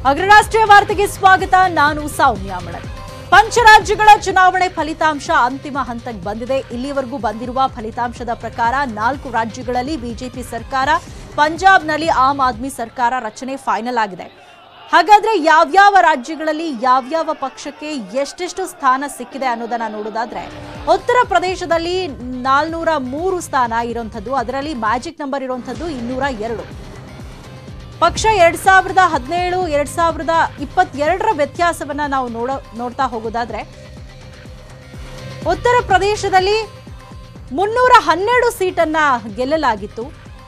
ಅಗ್ರರಾಷ್ಟ್ರೀಯ ವಾರ್ತೆಗೆ ಸ್ವಾಗತ. ನಾನು ಸೌಮ್ಯ ಮಳಲಿ. ಪಂಚರಾಜ್ಯಗಳ ಚುನಾವಣೆ ಫಲಿತಾಂಶ ಅಂತಿಮ ಹಂತಕ್ಕೆ ಬಂದಿದೆ. ಇಲ್ಲಿವರೆಗೂ ಬಂದಿರುವ ಫಲಿತಾಂಶದ ಪ್ರಕಾರ 4 ರಾಜ್ಯಗಳಲ್ಲಿ ಬಿಜೆಪಿ ಸರ್ಕಾರ, ಪಂಜಾಬ್ನಲ್ಲಿ ಆಮ್ ಆದ್ಮಿ ಸರ್ಕಾರ ರಚನೆ ಫೈನಲ್ ಆಗಿದೆ. ಹಾಗಾದ್ರೆ ಯಾವ್ಯಾವ ರಾಜ್ಯಗಳಲ್ಲಿ ಯಾವ್ಯಾವ ಪಕ್ಷಕ್ಕೆ ಎಷ್ಟೆಷ್ಟು ಸ್ಥಾನ ಸಿಕ್ಕಿದೆ ಅನ್ನೋದನ್ನ ನೋಡೋದಾದ್ರೆ, ಉತ್ತರ ಪ್ರದೇಶದಲ್ಲಿ 403 ಸ್ಥಾನ ಇರುವಂಥದ್ದು, ಅದರಲ್ಲಿ ಮ್ಯಾಜಿಕ್ ನಂಬರ್ ಇರುವಂಥದ್ದು 202. ಪಕ್ಷ 2017 2022 ವ್ಯತ್ಯಾಸವನ್ನ ನಾವು ನೋಡ್ತಾ ಹೋಗೋದಾದ್ರೆ, ಉತ್ತರ ಪ್ರದೇಶದಲ್ಲಿ 312 ಸೀಟನ್ನ ಗೆಲ್ಲಲಾಗಿತ್ತು.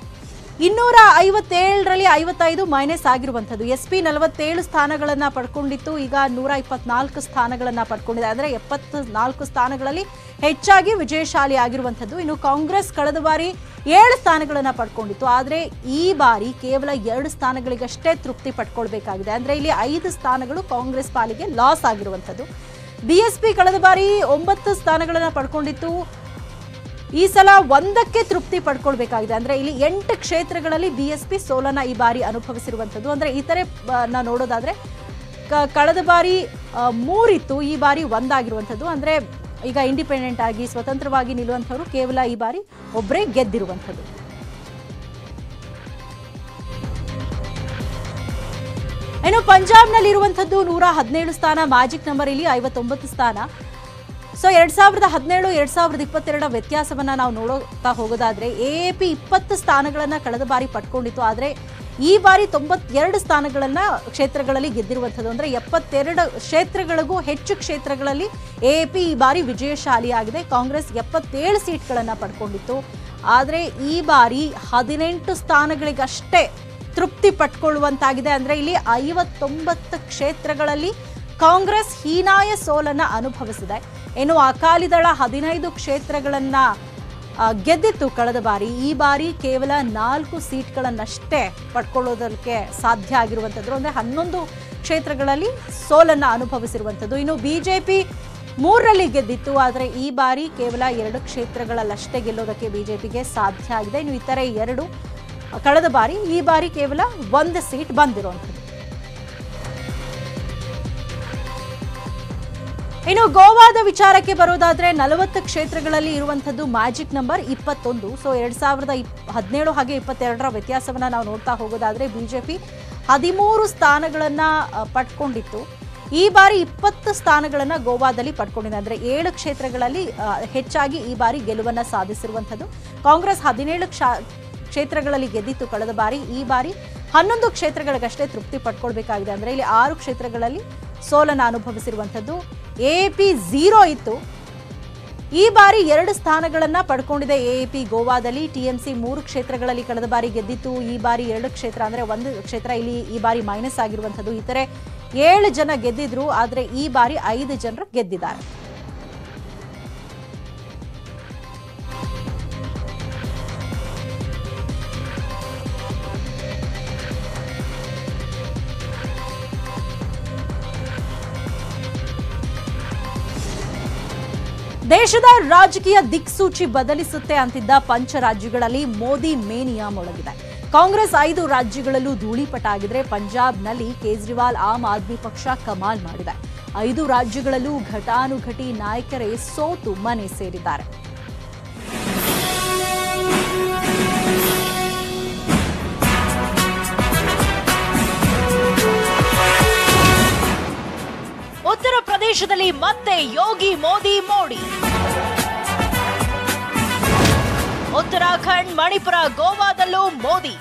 257ರಲ್ಲಿ 55 ಮೈನಸ್ ಆಗಿರುವಂಥದ್ದು. ಎಸ್ಪಿ 47 ಸ್ಥಾನಗಳನ್ನ ಪಡ್ಕೊಂಡಿತ್ತು, ಈಗ 124 ಸ್ಥಾನಗಳನ್ನ ಪಡ್ಕೊಂಡಿದೆ. ಅಂದ್ರೆ 74 ಸ್ಥಾನಗಳಲ್ಲಿ ಹೆಚ್ಚಾಗಿ ವಿಜಯಶಾಲಿ ಆಗಿರುವಂಥದ್ದು. ಇನ್ನು ಕಾಂಗ್ರೆಸ್ ಕಳೆದ ಬಾರಿ 7 ಸ್ಥಾನಗಳನ್ನ ಪಡ್ಕೊಂಡಿತ್ತು, ಆದ್ರೆ ಈ ಬಾರಿ ಕೇವಲ 2 ಸ್ಥಾನಗಳಿಗಷ್ಟೇ ತೃಪ್ತಿ ಪಡ್ಕೊಳ್ಬೇಕಾಗಿದೆ. ಅಂದ್ರೆ ಇಲ್ಲಿ 5 ಸ್ಥಾನಗಳು ಕಾಂಗ್ರೆಸ್ ಪಾಲಿಗೆ ಲಾಸ್ ಆಗಿರುವಂಥದ್ದು. ಬಿಎಸ್ಪಿ ಕಳೆದ ಬಾರಿ 9 ಸ್ಥಾನಗಳನ್ನ ಪಡ್ಕೊಂಡಿತ್ತು, ಈ ಸಲ 1ಕ್ಕೆ ತೃಪ್ತಿ ಪಡ್ಕೊಳ್ಬೇಕಾಗಿದೆ. ಅಂದ್ರೆ ಇಲ್ಲಿ 8 ಕ್ಷೇತ್ರಗಳಲ್ಲಿ ಬಿಎಸ್ಪಿ ಸೋಲನ್ನ ಈ ಬಾರಿ ಅನುಭವಿಸಿರುವಂಥದ್ದು. ಅಂದ್ರೆ ಇತರೆ ನೋಡೋದಾದ್ರೆ, ಕಳೆದ ಬಾರಿ 3 ಇತ್ತು, ಈ ಬಾರಿ 1 ಆಗಿರುವಂಥದ್ದು. ಅಂದ್ರೆ ಈಗ ಇಂಡಿಪೆಂಡೆಂಟ್ ಆಗಿ ಸ್ವತಂತ್ರವಾಗಿ ನಿಲ್ಲುವಂಥವ್ರು ಕೇವಲ ಈ ಬಾರಿ ಒಬ್ಬರೇ ಗೆದ್ದಿರುವಂಥದ್ದು. ಇನ್ನು ಪಂಜಾಬ್ನಲ್ಲಿ ಇರುವಂಥದ್ದು 117 ಸ್ಥಾನ, ಮ್ಯಾಜಿಕ್ ನಂಬರ್ ಇಲ್ಲಿ 59 ಸ್ಥಾನ. ಸೊ 2017 2022 ವ್ಯತ್ಯಾಸವನ್ನ ನಾವು ನೋಡುತ್ತಾ ಹೋಗೋದಾದ್ರೆ, ಎಎಪಿ 20 ಸ್ಥಾನಗಳನ್ನ ಕಳೆದ ಬಾರಿ ಪಡ್ಕೊಂಡಿತ್ತು, ಆದ್ರೆ ಈ ಬಾರಿ 92 ಸ್ಥಾನಗಳನ್ನ ಕ್ಷೇತ್ರಗಳಲ್ಲಿ ಗೆದ್ದಿರುವಂಥದ್ದು. ಅಂದ್ರೆ 72 ಕ್ಷೇತ್ರಗಳಿಗೂ ಹೆಚ್ಚು ಕ್ಷೇತ್ರಗಳಲ್ಲಿ ಎಎಪಿ ಈ ಬಾರಿ ವಿಜಯಶಾಲಿಯಾಗಿದೆ. ಕಾಂಗ್ರೆಸ್ 77 ಸೀಟ್ಗಳನ್ನ ಪಡ್ಕೊಂಡಿತ್ತು, ಆದ್ರೆ ಈ ಬಾರಿ 18 ಸ್ಥಾನಗಳಿಗಷ್ಟೇ ತೃಪ್ತಿ ಪಟ್ಕೊಳ್ಳುವಂತಾಗಿದೆ. ಅಂದ್ರೆ ಇಲ್ಲಿ 59 ಕ್ಷೇತ್ರಗಳಲ್ಲಿ ಕಾಂಗ್ರೆಸ್ ಹೀನಾಯ ಸೋಲನ್ನ ಅನುಭವಿಸಿದೆ. ಇನ್ನು ಅಕಾಲಿ ದಳ 15 ಕ್ಷೇತ್ರಗಳನ್ನ ಗೆದ್ದಿತ್ತು ಕಳೆದ ಬಾರಿ, ಈ ಬಾರಿ ಕೇವಲ 4 ಸೀಟ್ಗಳನ್ನಷ್ಟೇ ಪಡ್ಕೊಳ್ಳೋದಕ್ಕೆ ಸಾಧ್ಯ ಆಗಿರುವಂಥದ್ದು. ಅಂದ್ರೆ 11 ಕ್ಷೇತ್ರಗಳಲ್ಲಿ ಸೋಲನ್ನ ಅನುಭವಿಸಿರುವಂಥದ್ದು. ಇನ್ನು ಬಿಜೆಪಿ 3ರಲ್ಲಿ ಗೆದ್ದಿತ್ತು, ಆದರೆ ಈ ಬಾರಿ ಕೇವಲ 2 ಕ್ಷೇತ್ರಗಳಲ್ಲಷ್ಟೇ ಗೆಲ್ಲೋದಕ್ಕೆ ಬಿಜೆಪಿಗೆ ಸಾಧ್ಯ ಆಗಿದೆ. ಇನ್ನು ಇತರೆ 2 ಕಳೆದ ಬಾರಿ, ಈ ಬಾರಿ ಕೇವಲ 1 ಸೀಟ್ ಬಂದಿರುವಂಥದ್ದು. ಇನ್ನು ಗೋವಾದ ವಿಚಾರಕ್ಕೆ ಬರೋದಾದ್ರೆ, 40 ಕ್ಷೇತ್ರಗಳಲ್ಲಿ ಇರುವಂಥದ್ದು ಮ್ಯಾಜಿಕ್ ನಂಬರ್ 21. ಸೊ 2017 ಹಾಗೆ 22ರ ವ್ಯತ್ಯಾಸವನ್ನ ನಾವು ನೋಡ್ತಾ ಹೋಗೋದಾದ್ರೆ, ಬಿಜೆಪಿ 13 ಸ್ಥಾನಗಳನ್ನ ಪಡ್ಕೊಂಡಿತ್ತು, ಈ ಬಾರಿ 20 ಸ್ಥಾನಗಳನ್ನ ಗೋವಾದಲ್ಲಿ ಪಡ್ಕೊಂಡಿದೆ. ಅಂದ್ರೆ 7 ಕ್ಷೇತ್ರಗಳಲ್ಲಿ ಹೆಚ್ಚಾಗಿ ಈ ಬಾರಿ ಗೆಲುವನ್ನ ಸಾಧಿಸಿರುವಂಥದ್ದು. ಕಾಂಗ್ರೆಸ್ 17 ಕ್ಷೇತ್ರಗಳಲ್ಲಿ ಗೆದ್ದಿತ್ತು ಕಳೆದ ಬಾರಿ, ಈ ಬಾರಿ 11 ಕ್ಷೇತ್ರಗಳಿಗಷ್ಟೇ ತೃಪ್ತಿ ಪಡ್ಕೊಳ್ಬೇಕಾಗಿದೆ. ಅಂದ್ರೆ ಇಲ್ಲಿ 6 ಕ್ಷೇತ್ರಗಳಲ್ಲಿ ಸೋಲನ್ನ ಅನುಭವಿಸಿರುವಂಥದ್ದು. ಎಎಪಿ 0 ಇತ್ತು, ಈ ಬಾರಿ 2 ಸ್ಥಾನಗಳನ್ನ ಪಡ್ಕೊಂಡಿದೆ ಎಎಪಿ ಗೋವಾದಲ್ಲಿ. ಟಿಎಂಸಿ 3 ಕ್ಷೇತ್ರಗಳಲ್ಲಿ ಕಳೆದ ಬಾರಿ ಗೆದ್ದಿತ್ತು, ಈ ಬಾರಿ 2 ಕ್ಷೇತ್ರ, ಅಂದ್ರೆ 1 ಕ್ಷೇತ್ರ ಇಲ್ಲಿ ಈ ಬಾರಿ ಮೈನಸ್ ಆಗಿರುವಂಥದ್ದು. ಇತರೆ 7 ಜನ ಗೆದ್ದಿದ್ರು, ಆದ್ರೆ ಈ ಬಾರಿ 5 ಜನರು ಗೆದ್ದಿದ್ದಾರೆ. ದೇಶದ ರಾಜಕೀಯ ದಿಕ್ಸೂಚಿ ಬದಲಿಸುತ್ತೆ ಅಂತಿದ್ದ ಪಂಚರಾಜ್ಯಗಳಲ್ಲಿ ಮೋದಿ ಮೇನಿಯಾ ಮೊಳಗಿದೆ. ಕಾಂಗ್ರೆಸ್ 5 ರಾಜ್ಯಗಳಲ್ಲೂ ಧೂಳಿಪಟ ಆಗಿದ್ರೆ, ಪಂಜಾಬ್ನಲ್ಲಿ ಕೇಜ್ರಿವಾಲ್ ಆಮ್ ಆದ್ಮಿ ಪಕ್ಷ ಕಮಾಲ್ ಮಾಡಿದೆ. 5 ರಾಜ್ಯಗಳಲ್ಲೂ ಘಟಾನುಘಟಿ ನಾಯಕರೇ ಸೋತು ಮನೆ ಸೇರಿದ್ದಾರೆ. ಉತ್ತರ ಪ್ರದೇಶದಲ್ಲಿ ಮತ್ತೆ ಯೋಗಿ ಮೋದಿ ಮೋಡಿ. ಉತ್ತರಾಖಂಡ್, ಮಣಿಪುರ, ಗೋವಾದಲ್ಲೂ ಮೋದಿ.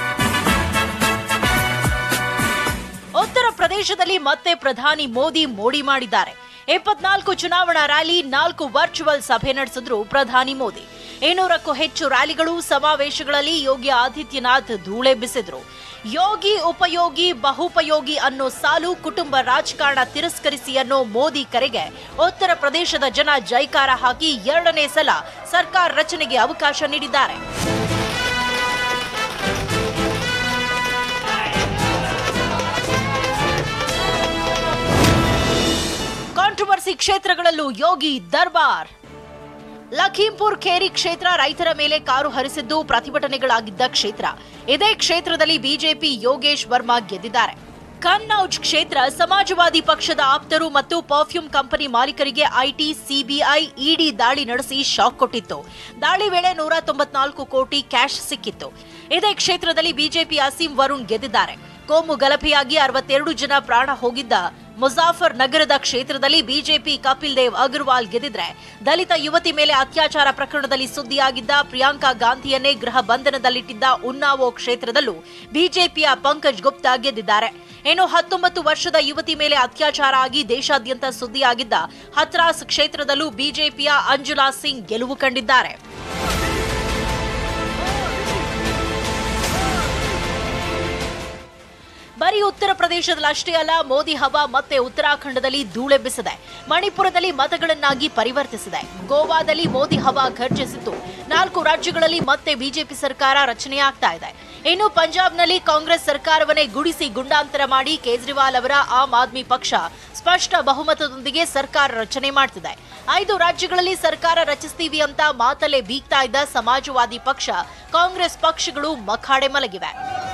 ಉತ್ತರ ಪ್ರದೇಶದಲ್ಲಿ ಮತ್ತೆ ಪ್ರಧಾನಿ ಮೋದಿ ಮೋಡಿ ಮಾಡಿದ್ದಾರೆ. 24 ಚುನಾವಣಾ ರ್ಯಾಲಿ, 4 ವರ್ಚುವಲ್ ಸಭೆ ನಡೆಸಿದ್ರು ಪ್ರಧಾನಿ ಮೋದಿ. 200ಕ್ಕೂ ಹೆಚ್ಚು ರ್ಯಾಲಿಗಳು, ಸಮಾವೇಶಗಳಲ್ಲಿ ಯೋಗಿ ಆದಿತ್ಯನಾಥ್ ಧೂಳೆ ಬಿಸಿದ್ರು. ಯೋಗಿ ಉಪಯೋಗಿ ಬಹುಪಯೋಗಿ ಅನ್ನೋ ಸಾಲು ಕುಟುಂಬ ರಾಜಕಾರಣ ತಿರಸ್ಕರಿಸಿ ಅನ್ನೋ ಮೋದಿ ಕರೆಗೆ ಉತ್ತರ ಪ್ರದೇಶದ ಜನ ಜೈಕಾರ ಹಾಕಿ 2ನೇ ಸಲ ಸರ್ಕಾರ ರಚನೆಗೆ ಅವಕಾಶ ನೀಡಿದ್ದಾರೆ. ಕಾಂಟ್ರವರ್ಸಿ ಕ್ಷೇತ್ರಗಳಲ್ಲೂ ಯೋಗಿ ದರ್ಬಾರ್. ಲಖೀಂಪುರ್ ಖೇರಿ ಕ್ಷೇತ್ರ ರೈತರ ಮೇಲೆ ಕಾರು ಹರಿಸಿದ್ದು ಪ್ರತಿಭಟನೆಗಳಾಗಿದ್ದ ಕ್ಷೇತ್ರ. ಇದೇ ಕ್ಷೇತ್ರದಲ್ಲಿ ಬಿಜೆಪಿ ಯೋಗೇಶ್ ವರ್ಮಾ ಗೆದ್ದಿದ್ದಾರೆ. ಕನ್ನೌಜ್ ಕ್ಷೇತ್ರ ಸಮಾಜವಾದಿ ಪಕ್ಷದ ಆಪ್ತರು ಮತ್ತು ಪರ್ಫ್ಯೂಮ್ ಕಂಪನಿ ಮಾಲೀಕರಿಗೆ ಐಟಿ, ಸಿಬಿಐ, ಇಡಿ ದಾಳಿ ನಡೆಸಿ ಶಾಕ್ ಕೊಟ್ಟಿತ್ತು. ದಾಳಿ ವೇಳೆ 194 ಕೋಟಿ ಕ್ಯಾಶ್ ಸಿಕ್ಕಿತ್ತು. ಇದೇ ಕ್ಷೇತ್ರದಲ್ಲಿ ಬಿಜೆಪಿ ಅಸೀಂ ವರುಣ್ ಗೆದ್ದಿದ್ದಾರೆ. ಕೋಮು ಗಲಭೆಯಾಗಿ 62 ಜನ ಪ್ರಾಣ ಹೋಗಿದ್ದ ಮುಜಾಫರ್ ನಗರದ ಕ್ಷೇತ್ರದಲ್ಲಿ ಬಿಜೆಪಿ ಕಪಿಲ್ ದೇವ್ ಅಗರ್ವಾಲ್ ಗೆದ್ದಿದ್ರೆ, ದಲಿತ ಯುವತಿ ಮೇಲೆ ಅತ್ಯಾಚಾರ ಪ್ರಕರಣದಲ್ಲಿ ಸುದ್ದಿಯಾಗಿದ್ದ ಪ್ರಿಯಾಂಕಾ ಗಾಂಧಿಯನ್ನೇ ಗೃಹ ಬಂಧನದಲ್ಲಿಟ್ಟಿದ್ದ ಉನ್ನಾವೋ ಕ್ಷೇತ್ರದಲ್ಲೂ ಬಿಜೆಪಿಯ ಪಂಕಜ್ ಗುಪ್ತಾ ಗೆದ್ದಿದ್ದಾರೆ. ಇನ್ನು 19 ವರ್ಷದ ಯುವತಿ ಮೇಲೆ ಅತ್ಯಾಚಾರ ಆಗಿ ದೇಶಾದ್ಯಂತ ಸುದ್ದಿಯಾಗಿದ್ದ ಹತ್ರಾಸ್ ಕ್ಷೇತ್ರದಲ್ಲೂ ಬಿಜೆಪಿಯ ಅಂಜುಲಾ ಸಿಂಗ್ ಗೆಲುವು ಕಂಡಿದ್ದಾರೆ. ಬರೀ ಉತ್ತರ ಪ್ರದೇಶದಲ್ಲಷ್ಟೇ ಅಲ್ಲ, ಮೋದಿ ಹವಾ ಮತ್ತೆ ಉತ್ತರಾಖಂಡದಲ್ಲಿ ಧೂಳೆಬ್ಬಿಸಿದೆ. ಮಣಿಪುರದಲ್ಲಿ ಮತಗಳನ್ನಾಗಿ ಪರಿವರ್ತಿಸಿದೆ. ಗೋವಾದಲ್ಲಿ ಮೋದಿ ಹವಾ ಘರ್ಜಿಸಿದ್ದು. 4 ರಾಜ್ಯಗಳಲ್ಲಿ ಮತ್ತೆ ಬಿಜೆಪಿ ಸರ್ಕಾರ ರಚನೆಯಾಗ್ತಾ ಇದೆ. ಇನ್ನು ಪಂಜಾಬ್ನಲ್ಲಿ ಕಾಂಗ್ರೆಸ್ ಸರ್ಕಾರವನ್ನೇ ಗುಡಿಸಿ ಗುಂಡಾಂತರ ಮಾಡಿ ಕೇಜ್ರಿವಾಲ್ ಅವರ ಆಮ್ ಆದ್ಮಿ ಪಕ್ಷ ಸ್ಪಷ್ಟ ಬಹುಮತದೊಂದಿಗೆ ಸರ್ಕಾರ ರಚನೆ ಮಾಡ್ತಿದೆ. 5 ರಾಜ್ಯಗಳಲ್ಲಿ ಸರ್ಕಾರ ರಚಿಸ್ತೀವಿ ಅಂತ ಮಾತಲ್ಲೇ ಬೀಗ್ತಾ ಇದ್ದ ಸಮಾಜವಾದಿ ಪಕ್ಷ, ಕಾಂಗ್ರೆಸ್ ಪಕ್ಷಗಳು ಮಖಾಡೆ ಮಲಗಿವೆ.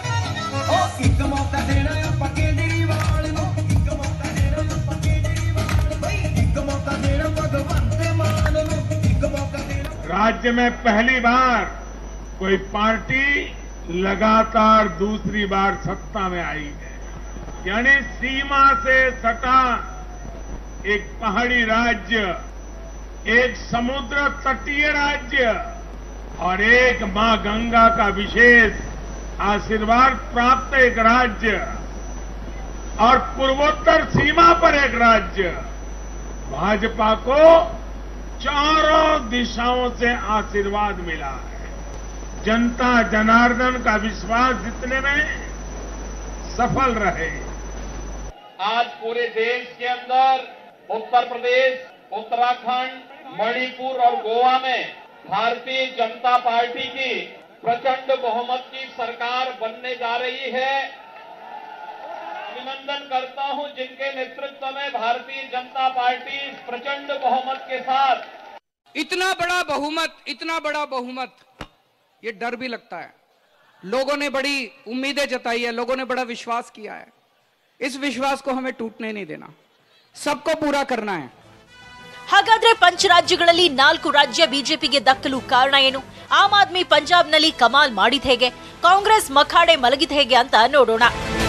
राज्य में पहली बार कोई पार्टी लगातार दूसरी बार सत्ता में आई है, यानी सीमा से सटा एक पहाड़ी राज्य, एक समुद्र तटीय राज्य और एक मां गंगा का विशेष आशीर्वाद प्राप्त एक राज्य और पूर्वोत्तर सीमा पर एक राज्य। भाजपा को चारों दिशाओं से आशीर्वाद मिला है। जनता जनार्दन का विश्वास जीतने में सफल रहे। आज पूरे देश के अंदर उत्तर प्रदेश, उत्तराखंड, मणिपुर और गोवा में भारतीय जनता पार्टी की प्रचंड बहुमत की सरकार बनने जा रही है। अभिनंदन करता हूं जिनके नेतृत्व में भारतीय जनता पार्टी प्रचंड बहुमत के साथ। इतना बड़ा बहुमत, ये डर भी लगता है। लोगों ने बड़ी उम्मीदें जताई है, लोगों ने बड़ा विश्वास किया है। इस विश्वास को हमें टूटने नहीं देना, सबको पूरा करना है। ಹಾಗಾದ್ರೆ ಪಂಚ ರಾಜ್ಯಗಳಲ್ಲಿ 4 ರಾಜ್ಯ ಬಿಜೆಪಿಗೆ ದಕ್ಕಲು ಕಾರಣ ಏನು? ಆಮ್ ಆದ್ಮಿ ಪಂಜಾಬ್ನಲ್ಲಿ ಕಮಾಲ್ ಮಾಡಿದ ಹೇಗೆ? ಕಾಂಗ್ರೆಸ್ ಮಖಾಡೆ ಮಲಗಿದ ಹೇಗೆ ಅಂತ ನೋಡೋಣ.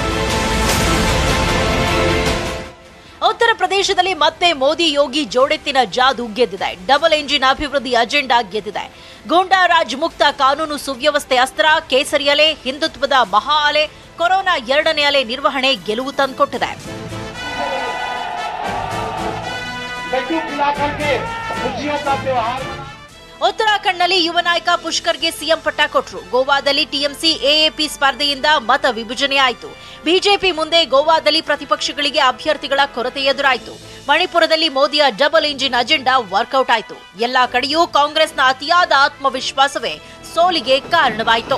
ಉತ್ತರ ಪ್ರದೇಶದಲ್ಲಿ ಮತ್ತೆ ಮೋದಿ ಯೋಗಿ ಜೋಡೆತ್ತಿನ ಜಾದು ಗೆದ್ದಿದೆ. ಡಬಲ್ ಎಂಜಿನ್ ಅಭಿವೃದ್ಧಿ ಅಜೆಂಡಾ ಗೆದ್ದಿದೆ. ಗೂಂಡಾರಾಜ್ ಮುಕ್ತ ಕಾನೂನು ಸುವ್ಯವಸ್ಥೆ ಅಸ್ತ್ರ, ಕೇಸರಿ ಅಲೆ, ಹಿಂದುತ್ವದ ಮಹಾ ಅಲೆ, ಕೊರೋನಾ 2ನೇ ಅಲೆ ನಿರ್ವಹಣೆ ಗೆಲುವು ತಂದುಕೊಟ್ಟಿದೆ. ಉತ್ತರಾಖಂಡ್ನಲ್ಲಿ ಯುವ ನಾಯಕ ಪುಷ್ಕರ್ಗೆ ಸಿಎಂ ಪಟ್ಟ ಕೊಟ್ಟರು. ಗೋವಾದಲ್ಲಿ ಟಿಎಂಸಿ ಎಎಪಿ ಸ್ಪರ್ಧೆಯಿಂದ ಮತ ವಿಭಜನೆಯಾಯಿತು. ಬಿಜೆಪಿ ಮುಂದೆ ಗೋವಾದಲ್ಲಿ ಪ್ರತಿಪಕ್ಷಗಳಿಗೆ ಅಭ್ಯರ್ಥಿಗಳ ಕೊರತೆ ಎದುರಾಯಿತು. ಮಣಿಪುರದಲ್ಲಿ ಮೋದಿಯ ಡಬಲ್ ಇಂಜಿನ್ ಅಜೆಂಡಾ ವರ್ಕೌಟ್ ಆಯಿತು. ಎಲ್ಲಾ ಕಡೆಯೂ ಕಾಂಗ್ರೆಸ್ನ ಅತಿಯಾದ ಆತ್ಮವಿಶ್ವಾಸವೇ ಸೋಲಿಗೆ ಕಾರಣವಾಯಿತು.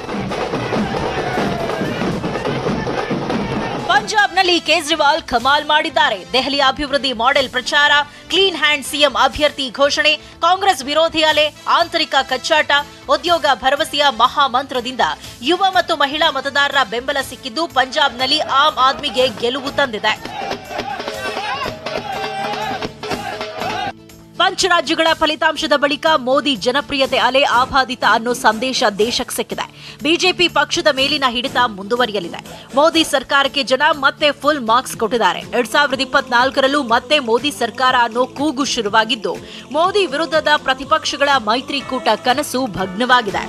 ಪಂಜಾಬ್ನಲ್ಲಿ ಕೇಜ್ರಿವಾಲ್ ಕಮಾಲ್ ಮಾಡಿದ್ದಾರೆ. ದೆಹಲಿ ಅಭಿವೃದ್ಧಿ ಮಾಡೆಲ್ ಪ್ರಚಾರ, ಕ್ಲೀನ್ ಹ್ಯಾಂಡ್ ಸಿಎಂ ಅಭ್ಯರ್ಥಿ ಘೋಷಣೆ, ಕಾಂಗ್ರೆಸ್ ವಿರೋಧಿ ಅಲೆ, ಆಂತರಿಕ ಕಚ್ಚಾಟ, ಉದ್ಯೋಗ ಭರವಸೆಯ ಮಹಾಮಂತ್ರದಿಂದ ಯುವ ಮತ್ತು ಮಹಿಳಾ ಮತದಾರರ ಬೆಂಬಲ ಸಿಕ್ಕಿದ್ದು ಪಂಜಾಬ್ನಲ್ಲಿ ಆಮ್ ಆದ್ಮಿಗೆ ಗೆಲುವು ತಂದಿದೆ. ಪಂಚರಾಜ್ಯಗಳ ಫಲಿತಾಂಶದ ಬಳಿಕ ಮೋದಿ ಜನಪ್ರಿಯತೆ ಅಲೆ ಆಪಾದಿತ ಅನ್ನೋ ಸಂದೇಶ ದೇಶಕ್ಕೆ ಸಿಕ್ಕಿದೆ. ಬಿಜೆಪಿ ಪಕ್ಷದ ಮೇಲಿನ ಹಿಡಿತ ಮುಂದುವರಿಯಲಿದೆ. ಮೋದಿ ಸರ್ಕಾರಕ್ಕೆ ಜನ ಮತ್ತೆ ಫುಲ್ ಮಾರ್ಕ್ಸ್ ಕೊಟ್ಟಿದ್ದಾರೆ. 2024ರಲ್ಲೂ ಮತ್ತೆ ಮೋದಿ ಸರ್ಕಾರ ಅನ್ನೋ ಕೂಗು ಶುರುವಾಗಿದ್ದು, ಮೋದಿ ವಿರುದ್ಧದ ಪ್ರತಿಪಕ್ಷಗಳ ಮೈತ್ರಿಕೂಟ ಕನಸು ಭಗ್ನವಾಗಿದೆ.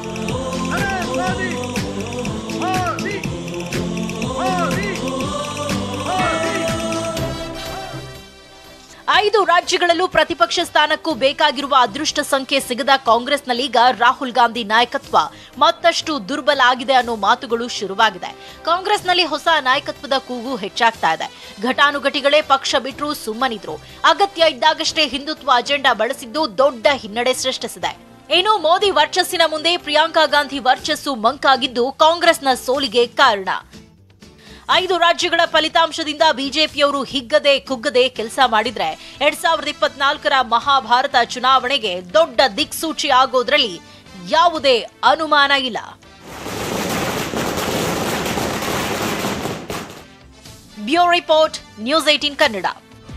5 ರಾಜ್ಯಗಳಲ್ಲೂ ಪ್ರತಿಪಕ್ಷ ಸ್ಥಾನಕ್ಕೂ ಬೇಕಾಗಿರುವ ಅದೃಷ್ಟ ಸಂಖ್ಯೆ ಸಿಗದ ಕಾಂಗ್ರೆಸ್ನಲ್ಲೀಗ ರಾಹುಲ್ ಗಾಂಧಿ ನಾಯಕತ್ವ ಮತ್ತಷ್ಟು ದುರ್ಬಲ ಆಗಿದೆ ಅನ್ನೋ ಮಾತುಗಳು ಶುರುವಾಗಿದೆ. ಕಾಂಗ್ರೆಸ್ನಲ್ಲಿ ಹೊಸ ನಾಯಕತ್ವದ ಕೂಗು ಹೆಚ್ಚಾಗ್ತಾ ಇದೆ. ಘಟಾನುಘಟಿಗಳೇ ಪಕ್ಷ ಬಿಟ್ಟರು ಸುಮ್ಮನಿದ್ರು. ಅಗತ್ಯ ಇದ್ದಾಗಷ್ಟೇ ಹಿಂದುತ್ವ ಅಜೆಂಡಾ ಬಳಸಿದ್ದು ದೊಡ್ಡ ಹಿನ್ನಡೆ ಸೃಷ್ಟಿಸಿದೆ. ಇನ್ನು ಮೋದಿ ವರ್ಚಸ್ಸಿನ ಮುಂದೆ ಪ್ರಿಯಾಂಕಾ ಗಾಂಧಿ ವರ್ಚಸ್ಸು ಮಂಕಾಗಿದ್ದು ಕಾಂಗ್ರೆಸ್ನ ಸೋಲಿಗೆ ಕಾರಣ. 5 ರಾಜ್ಯಗಳ ಫಲಿತಾಂಶದಿಂದ ಬಿಜೆಪಿಯವರು ಹಿಗ್ಗದೆ ಕುಗ್ಗದೆ ಕೆಲಸ ಮಾಡಿದ್ರೆ 2024ರ ಮಹಾಭಾರತ ಚುನಾವಣೆಗೆ ದೊಡ್ಡ ದಿಕ್ಸೂಚಿ ಆಗೋದ್ರಲ್ಲಿ ಯಾವುದೇ ಅನುಮಾನ ಇಲ್ಲ. Bureau report, news 18 Kannada.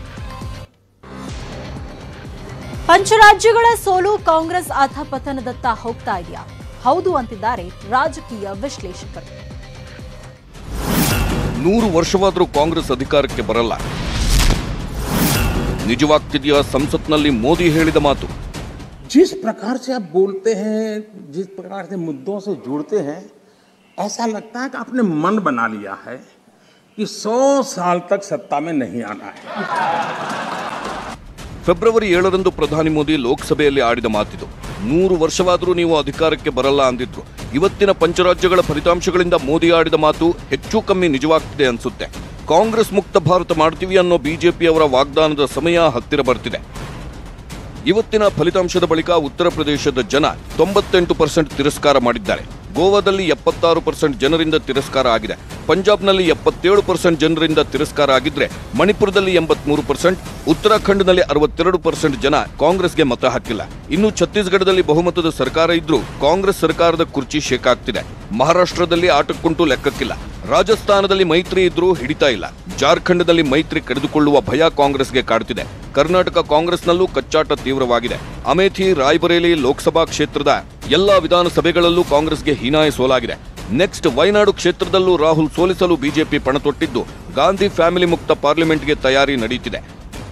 ಪಂಚರಾಜ್ಯಗಳ ಸೋಲು ಕಾಂಗ್ರೆಸ್ ಅಧಪತನದತ್ತ ಹೋಗ್ತಾ ಇದೆಯಾ? ಹೌದು ಅಂತಿದ್ದಾರೆ ರಾಜಕೀಯ ವಿಶ್ಲೇಷಕರು. 100 ವರ್ಷವಾದರೂ ಕಾಂಗ್ರೆಸ್ ಅಧಿಕಾರಕ್ಕೆ ಬರಲ್ಲ. ನಿಜವಾಗ್ತಿದೆಯಾ ಸಂಸತ್ನಲ್ಲಿ ಮೋದಿ ಹೇಳಿದ ಮಾತು? जिस प्रकार से आप बोलते हैं, जिस प्रकार से मुद्दों से जुड़ते हैं, ऐसा लगता है कि आपने मन बना लिया है कि 100 साल तक सत्ता में नहीं आना है. ಫೆಬ್ರವರಿ 7ರಂದು ಪ್ರಧಾನಿ ಮೋದಿ ಲೋಕಸಭೆಯಲ್ಲಿ ಆಡಿದ ಮಾತಿದು. 100 ವರ್ಷವಾದರೂ ನೀವು ಅಧಿಕಾರಕ್ಕೆ ಬರಲ್ಲ ಅಂದಿದ್ರು. ಇವತ್ತಿನ ಪಂಚರಾಜ್ಯಗಳ ಫಲಿತಾಂಶಗಳಿಂದ ಮೋದಿ ಆಡಿದ ಮಾತು ಹೆಚ್ಚು ಕಮ್ಮಿ ನಿಜವಾಗ್ತಿದೆ ಅನ್ಸುತ್ತೆ. ಕಾಂಗ್ರೆಸ್ ಮುಕ್ತ ಭಾರತ ಮಾಡ್ತೀವಿ ಅನ್ನೋ ಬಿಜೆಪಿಯವರ ವಾಗ್ದಾನದ ಸಮಯ ಹತ್ತಿರ ಬರ್ತಿದೆ. ಇವತ್ತಿನ ಫಲಿತಾಂಶದ ಬಳಿಕ ಉತ್ತರ ಪ್ರದೇಶದ ಜನ 98% ತಿರಸ್ಕಾರ ಮಾಡಿದ್ದಾರೆ. ಗೋವಾದಲ್ಲಿ 76% ಜನರಿಂದ ತಿರಸ್ಕಾರ ಆಗಿದೆ. ಪಂಜಾಬ್ನಲ್ಲಿ 77% ಜನರಿಂದ ತಿರಸ್ಕಾರ ಆಗಿದ್ರೆ ಮಣಿಪುರದಲ್ಲಿ 83%, ಉತ್ತರಾಖಂಡ್ನಲ್ಲಿ 62% ಜನ ಕಾಂಗ್ರೆಸ್ಗೆ ಮತ ಹಾಕಿಲ್ಲ. ಇನ್ನು ಛತ್ತೀಸ್ಗಢದಲ್ಲಿ ಬಹುಮತದ ಸರ್ಕಾರ ಇದ್ರೂ ಕಾಂಗ್ರೆಸ್ ಸರ್ಕಾರದ ಕುರ್ಚಿ ಶೇಕ್ ಆಗ್ತಿದೆ. ಮಹಾರಾಷ್ಟ್ರದಲ್ಲಿ ಆಟಕ್ಕುಂಟು ಲೆಕ್ಕಕ್ಕಿಲ್ಲ. ರಾಜಸ್ಥಾನದಲ್ಲಿ ಮೈತ್ರಿ ಇದ್ರೂ ಹಿಡಿತಾ ಇಲ್ಲ. ಜಾರ್ಖಂಡ್ನಲ್ಲಿ ಮೈತ್ರಿ ಕಡಿದುಕೊಳ್ಳುವ ಭಯ ಕಾಂಗ್ರೆಸ್ಗೆ ಕಾಡುತ್ತಿದೆ. ಕರ್ನಾಟಕ ಕಾಂಗ್ರೆಸ್ನಲ್ಲೂ ಕಚ್ಚಾಟ ತೀವ್ರವಾಗಿದೆ. ಅಮೇಥಿ, ರಾಯ್ಬರೇಲಿ ಲೋಕಸಭಾ ಕ್ಷೇತ್ರದ ಎಲ್ಲಾ ವಿಧಾನಸಭೆಗಳಲ್ಲೂ ಕಾಂಗ್ರೆಸ್ಗೆ ಹೀನಾಯ ಸೋಲಾಗಿದೆ. ನೆಕ್ಸ್ಟ್ ವಯನಾಡು ಕ್ಷೇತ್ರದಲ್ಲೂ ರಾಹುಲ್ ಸೋಲಿಸಲು ಬಿಜೆಪಿ ಪಣತೊಟ್ಟಿದ್ದು ಗಾಂಧಿ ಫ್ಯಾಮಿಲಿ ಮುಕ್ತ ಪಾರ್ಲಿಮೆಂಟ್ಗೆ ತಯಾರಿ ನಡೆಯುತ್ತಿದೆ.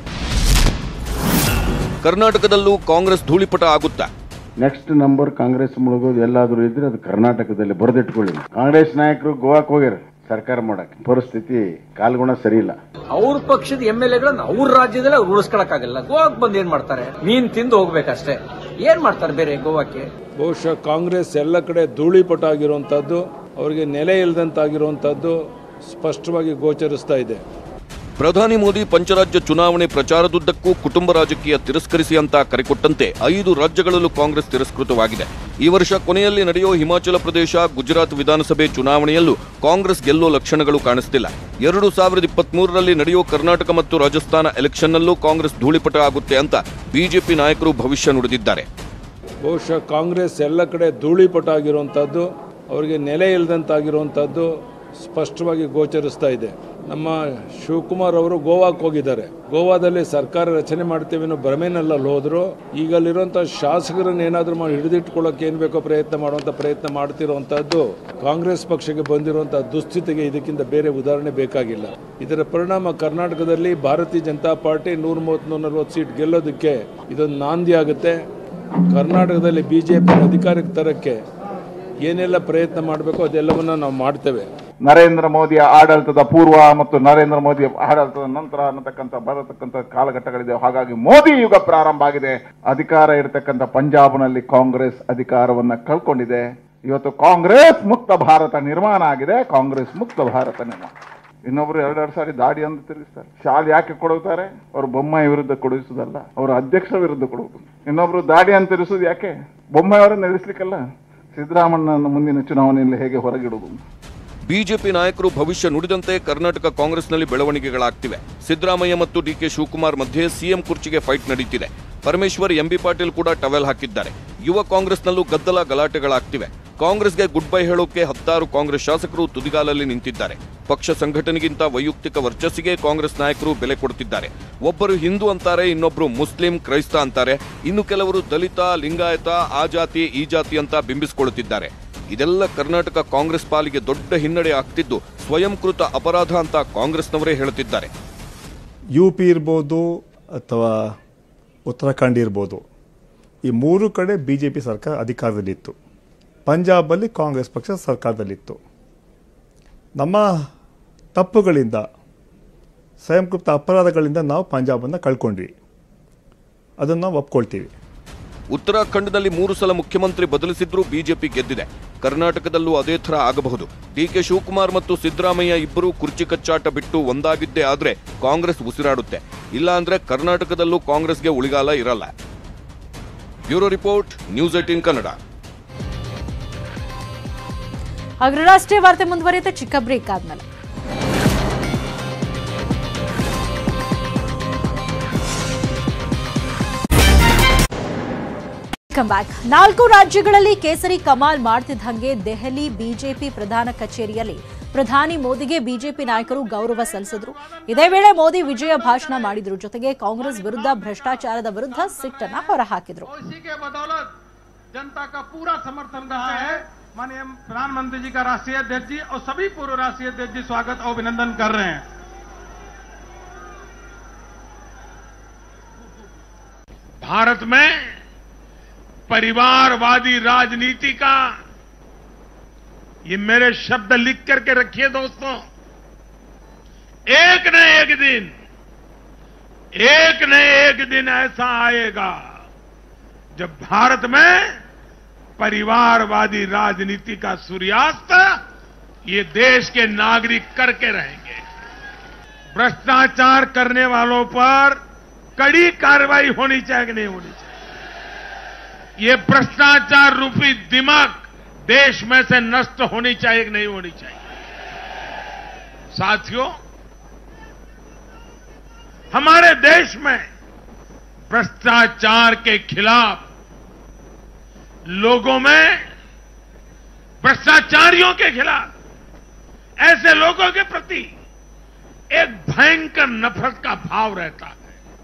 ಕರ್ನಾಟಕದಲ್ಲೂ ಕಾಂಗ್ರೆಸ್ ಧೂಳಿಪಟ ಆಗುತ್ತಾ? ನೆಕ್ಸ್ಟ್ ನಂಬರ್ ಕಾಂಗ್ರೆಸ್ ಮುಳುಗೋದು ಎಲ್ಲಾದ್ರೂ ಇದ್ರೆ ಅದು ಕರ್ನಾಟಕದಲ್ಲಿ ಬರೆದಿಟ್ಕೊಳ್ಳಿ. ಕಾಂಗ್ರೆಸ್ ನಾಯಕರು ಗೋವಾಕ್ಕೆ ಹೋಗ್ಯಾರ ಸರ್ಕಾರ ಮಾಡಕ್ಕೆ. ಪರಿಸ್ಥಿತಿ ಕಾಲ್ಗುಣ ಸರಿ ಇಲ್ಲ. ಅವ್ರ ಪಕ್ಷದ MLAಗಳನ್ನ ಅವ್ರ ರಾಜ್ಯದಲ್ಲಿ ಅವ್ರು ಉಳಿಸ್ಕೊಳಕ್ಕಾಗಲ್ಲ. ಗೋವಾಕ್ಕೆ ಬಂದು ಏನ್ ಮಾಡ್ತಾರೆ? ಮೀನ್ ತಿಂದು ಹೋಗ್ಬೇಕಷ್ಟೇ. ಏನ್ ಮಾಡ್ತಾರೆ ಬೇರೆ ಗೋವಾಕ್ಕೆ? ಬಹುಶಃ ಕಾಂಗ್ರೆಸ್ ಎಲ್ಲ ಕಡೆ ಧೂಳಿಪಟ ಆಗಿರುವಂತಹದ್ದು, ಅವರಿಗೆ ನೆಲೆ ಇಲ್ಲದಂತಾಗಿರುವಂತಹದ್ದು ಸ್ಪಷ್ಟವಾಗಿ ಗೋಚರಿಸ್ತಾ ಇದೆ. ಪ್ರಧಾನಿ ಮೋದಿ ಪಂಚರಾಜ್ಯ ಚುನಾವಣೆ ಪ್ರಚಾರದುದ್ದಕ್ಕೂ ಕುಟುಂಬ ರಾಜಕೀಯ ತಿರಸ್ಕರಿಸಿ ಅಂತ ಕರೆಕೊಟ್ಟಂತೆ 5 ರಾಜ್ಯಗಳಲ್ಲೂ ಕಾಂಗ್ರೆಸ್ ತಿರಸ್ಕೃತವಾಗಿದೆ. ಈ ವರ್ಷ ಕೊನೆಯಲ್ಲಿ ನಡೆಯೋ ಹಿಮಾಚಲ ಪ್ರದೇಶ, ಗುಜರಾತ್ ವಿಧಾನಸಭೆ ಚುನಾವಣೆಯಲ್ಲೂ ಕಾಂಗ್ರೆಸ್ ಗೆಲ್ಲೋ ಲಕ್ಷಣಗಳು ಕಾಣಿಸ್ತಿಲ್ಲ. 2023ರಲ್ಲಿ ನಡೆಯೋ ಕರ್ನಾಟಕ ಮತ್ತು ರಾಜಸ್ಥಾನ ಎಲೆಕ್ಷನ್ನಲ್ಲೂ ಕಾಂಗ್ರೆಸ್ ಧೂಳಿಪಟ ಆಗುತ್ತೆ ಅಂತ ಬಿಜೆಪಿ ನಾಯಕರು ಭವಿಷ್ಯ ನುಡಿದಿದ್ದಾರೆ. ಬಹುಶಃ ಕಾಂಗ್ರೆಸ್ ಎಲ್ಲ ಕಡೆ ಧೂಳಿಪಟ ಆಗಿರುವಂತಹದ್ದು, ಅವರಿಗೆ ನೆಲೆ ಇಲ್ಲದಂತಾಗಿರುವಂತಹದ್ದು ಸ್ಪಷ್ಟವಾಗಿ ಗೋಚರಿಸ್ತಾ ಇದೆ. ನಮ್ಮ ಶಿವಕುಮಾರ್ ಅವರು ಗೋವಾಕ್ಕೆ ಹೋಗಿದ್ದಾರೆ. ಗೋವಾದಲ್ಲಿ ಸರ್ಕಾರ ರಚನೆ ಮಾಡ್ತೇವೆ ಅನ್ನೋ ಭ್ರಮೆನೆಲ್ಲ ಹೋದ್ರು. ಈಗ ಅಲ್ಲಿರುವಂತಹ ಶಾಸಕರನ್ನ ಏನಾದರೂ ಮಾಡಿ ಹಿಡಿದಿಟ್ಕೊಳ್ಳೋಕೆ ಏನ್ ಬೇಕೋ ಪ್ರಯತ್ನ ಮಾಡ್ತಿರುವಂತಹದ್ದು ಕಾಂಗ್ರೆಸ್ ಪಕ್ಷಕ್ಕೆ ಬಂದಿರುವಂತಹ ದುಸ್ಥಿತಿಗೆ ಇದಕ್ಕಿಂತ ಬೇರೆ ಉದಾಹರಣೆ ಬೇಕಾಗಿಲ್ಲ. ಇದರ ಪರಿಣಾಮ ಕರ್ನಾಟಕದಲ್ಲಿ ಭಾರತೀಯ ಜನತಾ ಪಾರ್ಟಿ 130-140 ಸೀಟ್ ಗೆಲ್ಲೋದಕ್ಕೆ ಇದೊಂದು ನಾಂದಿ ಆಗುತ್ತೆ. ಕರ್ನಾಟಕದಲ್ಲಿ ಬಿಜೆಪಿ ಅಧಿಕಾರಕ್ಕೆ ತರಕ್ಕೆ ಏನೆಲ್ಲ ಪ್ರಯತ್ನ ಮಾಡಬೇಕು ಅದೆಲ್ಲವನ್ನ ನಾವು ಮಾಡ್ತೇವೆ. ನರೇಂದ್ರ ಮೋದಿಯ ಆಡಳಿತದ ಪೂರ್ವ ಮತ್ತು ನರೇಂದ್ರ ಮೋದಿಯ ಆಡಳಿತದ ನಂತರ ಅನ್ನತಕ್ಕಂಥ ಬರತಕ್ಕಂಥ ಕಾಲಘಟ್ಟಗಳಿದೆ. ಹಾಗಾಗಿ ಮೋದಿ ಯುಗ ಪ್ರಾರಂಭ ಆಗಿದೆ. ಅಧಿಕಾರ ಇರತಕ್ಕಂಥ ಪಂಜಾಬ್ನಲ್ಲಿ ಕಾಂಗ್ರೆಸ್ ಅಧಿಕಾರವನ್ನ ಕಳ್ಕೊಂಡಿದೆ. ಇವತ್ತು ಕಾಂಗ್ರೆಸ್ ಮುಕ್ತ ಭಾರತ ನಿರ್ಮಾಣ ಆಗಿದೆ. ಕಾಂಗ್ರೆಸ್ ಮುಕ್ತ ಭಾರತ ನಿರ್ಮಾಣ. ಇನ್ನೊಬ್ರು 2 ಸಾರಿ ದಾಡಿ ಅಂತ ತಿರುಗಿಸ್ತಾರೆ. ಶಾಲೆ ಯಾಕೆ ಕೊಡುತ್ತಾರೆ? ಅವರು ಬೊಮ್ಮಾಯಿ ವಿರುದ್ಧ ಕೊಡಿಸುವುದಲ್ಲ, ಅವರು ಅಧ್ಯಕ್ಷರ ವಿರುದ್ಧ ಕೊಡುವುದು. ಇನ್ನೊಬ್ರು ದಾಡಿ ಅಂತ ತಿರುಗಿಸುವುದು ಯಾಕೆ? ಬೊಮ್ಮಾಯಿ ಅವರನ್ನು ನಡೆಸಲಿಕ್ಕಲ್ಲ, ಸಿದ್ದರಾಮಯ್ಯನ ಮುಂದಿನ ಚುನಾವಣೆಯಲ್ಲಿ ಹೇಗೆ ಹೊರಗಿಡುವುದು? ಬಿಜೆಪಿ ನಾಯಕರು ಭವಿಷ್ಯ ನುಡಿದಂತೆ ಕರ್ನಾಟಕ ಕಾಂಗ್ರೆಸ್ನಲ್ಲಿ ಬೆಳವಣಿಗೆಗಳಾಗ್ತಿವೆ. ಸಿದ್ದರಾಮಯ್ಯ ಮತ್ತು ಡಿಕೆ ಶಿವಕುಮಾರ್ ಮಧ್ಯೆ ಸಿಎಂ ಕುರ್ಚಿಗೆ ಫೈಟ್ ನಡೀತಿದೆ. ಪರಮೇಶ್ವರ್, ಎಂಬಿ ಪಾಟೀಲ್ ಕೂಡ ಟವೆಲ್ ಹಾಕಿದ್ದಾರೆ. ಯುವ ಕಾಂಗ್ರೆಸ್ನಲ್ಲೂ ಗದ್ದಲ ಗಲಾಟೆಗಳಾಗ್ತಿವೆ. ಕಾಂಗ್ರೆಸ್ಗೆ ಗುಡ್ ಬೈ ಹೇಳೋಕೆ 10 ಕಾಂಗ್ರೆಸ್ ಶಾಸಕರು ತುದಿಗಾಲಲ್ಲಿ ನಿಂತಿದ್ದಾರೆ. ಪಕ್ಷ ಸಂಘಟನೆಗಿಂತ ವೈಯಕ್ತಿಕ ವರ್ಚಸ್ಸಿಗೆ ಕಾಂಗ್ರೆಸ್ ನಾಯಕರು ಬೆಲೆ ಕೊಡುತ್ತಿದ್ದಾರೆ. ಒಬ್ಬರು ಹಿಂದೂ ಅಂತಾರೆ, ಇನ್ನೊಬ್ಬರು ಮುಸ್ಲಿಂ, ಕ್ರೈಸ್ತ ಅಂತಾರೆ. ಇನ್ನು ಕೆಲವರು ದಲಿತ, ಲಿಂಗಾಯತ, ಆ ಜಾತಿ ಈ ಜಾತಿ ಅಂತ ಬಿಂಬಿಸಿಕೊಳ್ಳುತ್ತಿದ್ದಾರೆ. ಇದೆಲ್ಲ ಕರ್ನಾಟಕ ಕಾಂಗ್ರೆಸ್ ಪಾಲಿಗೆ ದೊಡ್ಡ ಹಿನ್ನಡೆ ಆಗ್ತಿದ್ದು ಸ್ವಯಂಕೃತ ಅಪರಾಧ ಅಂತ ಕಾಂಗ್ರೆಸ್ನವರೇ ಹೇಳುತ್ತಿದ್ದಾರೆ. UP ಇರ್ಬೋದು ಅಥವಾ ಉತ್ತರಾಖಂಡ್ ಇರ್ಬೋದು, ಈ 3 ಕಡೆ ಬಿಜೆಪಿ ಸರ್ಕಾರ ಅಧಿಕಾರದಲ್ಲಿತ್ತು. ಪಂಜಾಬಲ್ಲಿ ಕಾಂಗ್ರೆಸ್ ಪಕ್ಷ ಸರ್ಕಾರದಲ್ಲಿತ್ತು. ನಮ್ಮ ತಪ್ಪುಗಳಿಂದ, ಸ್ವಯಂಕೃತ ಅಪರಾಧಗಳಿಂದ ನಾವು ಪಂಜಾಬನ್ನು ಕಳ್ಕೊಂಡ್ವಿ. ಅದನ್ನು ನಾವು ಒಪ್ಕೊಳ್ತೀವಿ. ಉತ್ತರಾಖಂಡ್ನಲ್ಲಿ 3 ಸಲ ಮುಖ್ಯಮಂತ್ರಿ ಬದಲಿಸಿದ್ರೂ ಬಿಜೆಪಿ ಗೆದ್ದಿದೆ. ಕರ್ನಾಟಕದಲ್ಲೂ ಅದೇ ಥರ ಆಗಬಹುದು. ಡಿಕೆ ಶಿವಕುಮಾರ್ ಮತ್ತು ಸಿದ್ದರಾಮಯ್ಯ ಇಬ್ಬರು ಕುರ್ಚಿ ಕಚ್ಚಾಟ ಬಿಟ್ಟು ಒಂದಾಗಿದ್ದೇ ಆದ್ರೆ ಕಾಂಗ್ರೆಸ್ ಉಸಿರಾಡುತ್ತೆ. ಇಲ್ಲ ಅಂದ್ರೆ ಕರ್ನಾಟಕದಲ್ಲೂ ಕಾಂಗ್ರೆಸ್ಗೆ ಉಳಿಗಾಲ ಇರಲ್ಲ. Bureau report, news 18 Kannada. ಹಾಗೆ ರಾಷ್ಟ್ರೀಯ ವಾರ್ತೆ ಮುಂದುವರಿಯುತ್ತೆ ಚಿಕ್ಕ ಬ್ರೇಕ್ ಆದ್ಮೇಲೆ. ಬ್ಯಾಕ್. 4 ರಾಜ್ಯಗಳಲ್ಲಿ ಕೇಸರಿ ಕಮಾಲ್ ಮಾಡ್ತಿದ್ದಂಗೆ ದೆಹಲಿ ಬಿಜೆಪಿ ಪ್ರಧಾನ ಕಚೇರಿಯಲ್ಲಿ ಪ್ರಧಾನಿ ಮೋದಿಗೆ ಬಿಜೆಪಿ ನಾಯಕರು ಗೌರವ ಸಲ್ಲಿಸಿದ್ರು. ಇದೇ ವೇಳೆ ಮೋದಿ ವಿಜಯ ಭಾಷಣ ಮಾಡಿದ್ರು. ಜೊತೆಗೆ ಕಾಂಗ್ರೆಸ್ ವಿರುದ್ಧ ಭ್ರಷ್ಟಾಚಾರದ ವಿರುದ್ಧ ಸಿಟ್ಟನ್ನ ಹೊರಹಾಕಿದ್ರು. जनता का पूरा समर्थन रहा है। माननीय प्रधानमंत्री जी का राष्ट्रीय अध्यक्ष जी और सभी पूर्व राष्ट्रीय अध्यक्ष जी स्वागत और अभिनंदन कर रहे हैं। भारत में परिवारवादी राजनीति का, ये मेरे शब्द लिख करके रखिए दोस्तों, एक न एक दिन ऐसा आएगा जब भारत में परिवारवादी राजनीति का सूर्यास्त ये देश के नागरिक करके रहेंगे। भ्रष्टाचार करने वालों पर कड़ी कार्रवाई होनी चाहिए कि नहीं होनी चाहिए? ये भ्रष्टाचार रूपी दिमाग देश में से नष्ट होनी चाहिए कि नहीं होनी चाहिए? साथियों, हमारे देश में भ्रष्टाचार के खिलाफ लोगों में, भ्रष्टाचारियों के खिलाफ, ऐसे लोगों के प्रति एक भयंकर नफरत का भाव रहता है।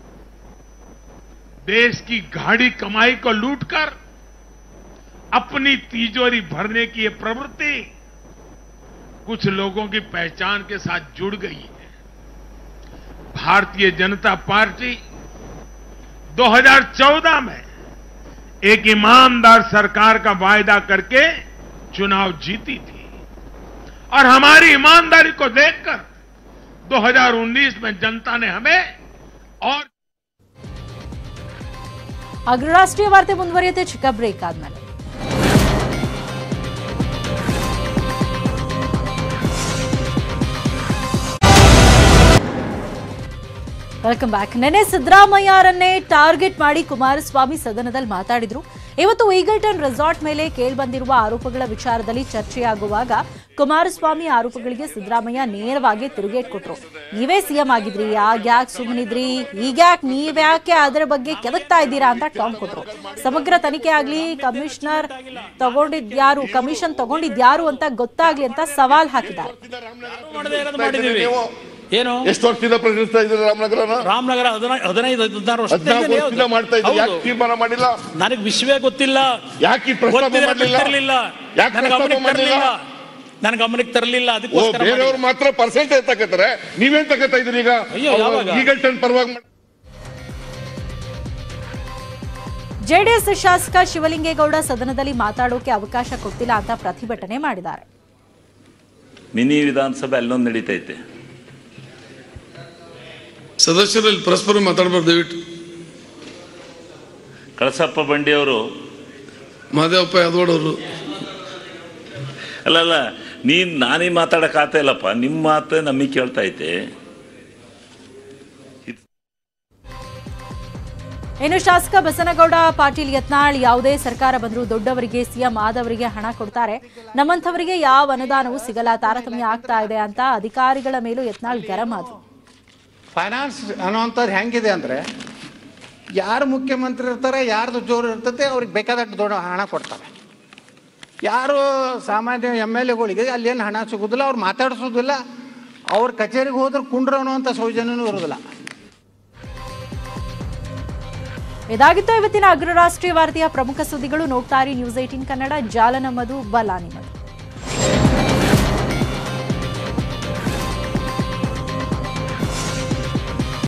देश की गाढ़ी कमाई को लूटकर अपनी तिजोरी भरने की ये प्रवृत्ति कुछ लोगों की पहचान के साथ जुड़ गई है। भारतीय जनता पार्टी 2014 में एक ईमानदार सरकार का वायदा करके चुनाव जीती थी और हमारी ईमानदारी को देखकर 2019 में जनता ने हमें और ಅಗ್ರರಾಷ್ಟ್ರೀಯ ವಾರ್ತೆ ಮುಂದುವರಿಯುತ್ತೆ ಚಿಕ್ಕ ಬ್ರೇಕ್ ಆದ್ಮೇಲೆ. Welcome back. ನೆನೆ ಸಿದ್ದರಾಮಯ್ಯರನ್ನೇ ಟಾರ್ಗೆಟ್ ಮಾಡಿ ಕುಮಾರಸ್ವಾಮಿ ಸದನದಲ್ಲಿ ಮಾತಾಡಿದ್ರು. ಇವತ್ತು ಈಗಲ್ಟನ್ ರೆಸಾರ್ಟ್ ಮೇಲೆ ಕೇಳಿಬಂದಿರುವ ಆರೋಪಗಳ ವಿಚಾರದಲ್ಲಿ ಚರ್ಚೆಯಾಗುವಾಗ ಕುಮಾರಸ್ವಾಮಿ ಆರೋಪಗಳಿಗೆ ಸಿದ್ದರಾಮಯ್ಯ ನೇರವಾಗಿ ತಿರುಗೇಟ್ ಕೊಟ್ರು. ನೀವೇ ಸಿಎಂ ಆಗಿದ್ರಿ, ಯಾಕೆ ಸುಮ್ಮನಿದ್ರಿ, ಈಗ್ಯಾಕೆ ನೀವ್ಯಾಕೆ ಅದರ ಬಗ್ಗೆ ಕೆದಕ್ತಾ ಇದ್ದೀರಾ ಅಂತ ಟಾಂಗ್ ಕೊಟ್ರು. ಸಮಗ್ರ ತನಿಖೆ ಆಗ್ಲಿ, ಕಮಿಷನ್ ತಗೊಂಡಿದ್ಯಾರು ಅಂತ ಗೊತ್ತಾಗ್ಲಿ ಅಂತ ಸವಾಲ್ ಹಾಕಿದ್ದಾರೆ. ಏನು ಎಷ್ಟು ವರ್ಷದಿಂದ ಪ್ರಶ್ನಿಸ್ತಾ ಇದ್ದಾರೆ ರಾಮನಗರ 15-16 ವರ್ಷದಿಂದ ಮಾಡ್ತಾ ಇದ್ದಾರೆ. ಯಾಕೆ ತೀರ್ಮಾನ ಮಾಡಿಲ್ಲ? ನನಗೆ ವಿಷಯವೇ ಗೊತ್ತಿಲ್ಲ. ಯಾಕೆ ನನ್ನ ಗಮನಕ್ಕೆ ತರಲಿಲ್ಲ. ಅದಕ್ಕೋಸ್ಕರ ಬೇರೆಯವರು ಮಾತ್ರ ಪರ್ಸೆಂಟೇಜ್ ತಗೋತಾರೆ, ನೀವೇನ್ ತಗೋತಾ ಇದ್ರಿ ಈಗ? ಈಗಲ್ಟನ್ ಪರವಾಗಿ. ಜೆಡಿಎಸ್ ಶಾಸಕ ಶಿವಲಿಂಗೇಗೌಡ ಸದನದಲ್ಲಿ ಮಾತಾಡೋಕೆ ಅವಕಾಶ ಕೊಟ್ಟಿಲ್ಲ ಅಂತ ಪ್ರತಿಭಟನೆ ಮಾಡಿದ್ದಾರೆ. ಮಿನಿ ವಿಧಾನಸಭೆ ಅಲ್ಲೊಂದು ನಡೀತೈತೆ, ಸದಸ್ಯರಲ್ಲಿ ಪರಸ್ಪರ ಮಾತಾಡಬಾರ್ದು. ದಯವಿಟ್ಟು ಕಳಸಪ್ಪ ಬಂಡಿಯವರು, ಮಾದೇವಪ್ಪ ಯಾದವಾಡವರು, ಅಲ್ಲ ನಾನೇ ಮಾತಾಡಕ್ ಆಗ್ತಾ ಇಲ್ಲಪ್ಪ, ನಿಮ್ಮ ಮಾತು ನಮಗೆ ಕೇಳ್ತಾ ಐತೆ. ಇನ್ನು ಶಾಸಕ ಬಸನಗೌಡ ಪಾಟೀಲ್ ಯತ್ನಾಳ್, ಯಾವುದೇ ಸರ್ಕಾರ ಬಂದರೂ ದೊಡ್ಡವರಿಗೆ, ಸಿಎಂ ಆದವರಿಗೆ ಹಣ ಕೊಡ್ತಾರೆ, ನಮ್ಮಂಥವರಿಗೆ ಯಾವ ಅನುದಾನವೂ ಸಿಗಲ್ಲ, ತಾರತಮ್ಯ ಆಗ್ತಾ ಇದೆ ಅಂತ ಅಧಿಕಾರಿಗಳ ಮೇಲೂ ಯತ್ನಾಳ್ ಗರಂ ಆದ್ರು. ಫೈನಾನ್ಸ್ ಅನ್ನೋಂಥದ್ದು ಹೆಂಗಿದೆ ಅಂದರೆ, ಯಾರು ಮುಖ್ಯಮಂತ್ರಿ ಇರ್ತಾರೆ, ಯಾರ್ದು ಜೋರು ಇರ್ತದೆ, ಅವ್ರಿಗೆ ಬೇಕಾದಷ್ಟು ದೊಡ್ಡ ಹಣ ಕೊಡ್ತಾರೆ. ಯಾರು ಸಾಮಾನ್ಯ MLAಗಳಿಗೆ ಅಲ್ಲೇನು ಹಣ ಸಿಗೋದಿಲ್ಲ, ಅವ್ರು ಮಾತಾಡಿಸೋದಿಲ್ಲ, ಅವ್ರ ಕಚೇರಿಗೆ ಹೋದ್ರೆ ಕುಂಡ್ರು ಅನ್ನೋಂಥ ಸೌಜನ್ಯನೂ ಇರೋದಿಲ್ಲ. ಇದಾಗಿತ್ತು ಇವತ್ತಿನ ಅಗ್ರರಾಷ್ಟ್ರೀಯ ವಾರ್ತೆಯ ಪ್ರಮುಖ ಸುದ್ದಿಗಳು. ನೋಡ್ತಾ ಇರಿ ನ್ಯೂಸ್ 18 ಕನ್ನಡ. ಜಾಲ ನಮ್ಮದು, ಬಲ ನಿಮ್ಮದು.